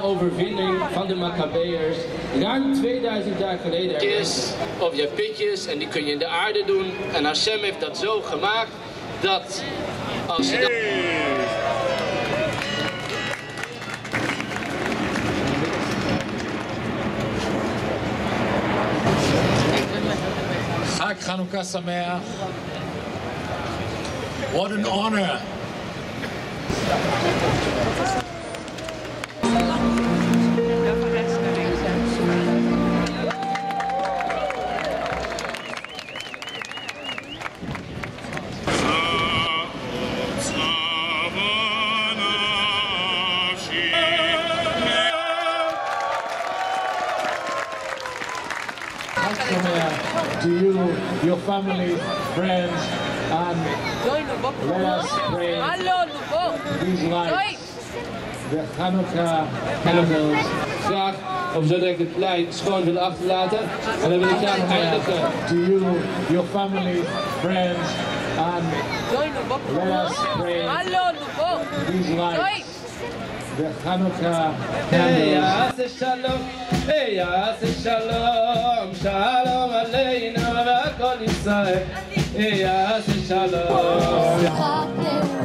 overwinning van de Maccabeërs ruim 2000 jaar geleden. Of je hebt pitjes en die kun je in de aarde doen. En Hashem heeft dat zo gemaakt dat als je dat... Chag Ha'Orot Sameach. What an honor. To you, your family, friends, and let us pray these lights, the Chanoeka candles. Graag, of zodat ik het plein schoon wil achterlaten. En dan wil ik graag eindigen. To you, your family, friends, and let us pray these lights, the Chanoeka candles. Hey, shalom, shalom aleinu, v'akol Yisrael. Hey, shalom.